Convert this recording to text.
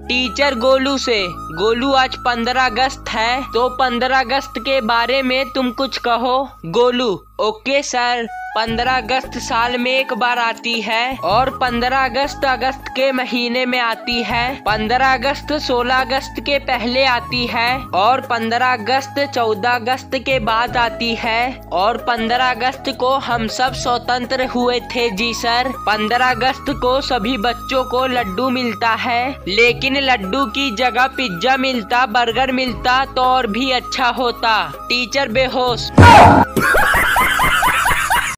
Teacher Golu से, गोलू आज 15 अगस्त है तो 15 अगस्त के बारे में तुम कुछ कहो। Golu, okay sir. 15 अगस्त साल में एक बार आती है और 15 अगस्त के महीने में आती है। 15 अगस्त 16 अगस्त के पहले आती है और 15 अगस्त 14 अगस्त के बाद आती है और 15 अगस्त को हम सब स्वतंत्र हुए थे जी सर। 15 अगस्त को सभी बच्चों को लड्डू मिलता है, लेकिन लड्डू की जगह पिज्जा मिलता, बर्गर मिलता तो और भी अच्छा होता। टीचर बेहोश।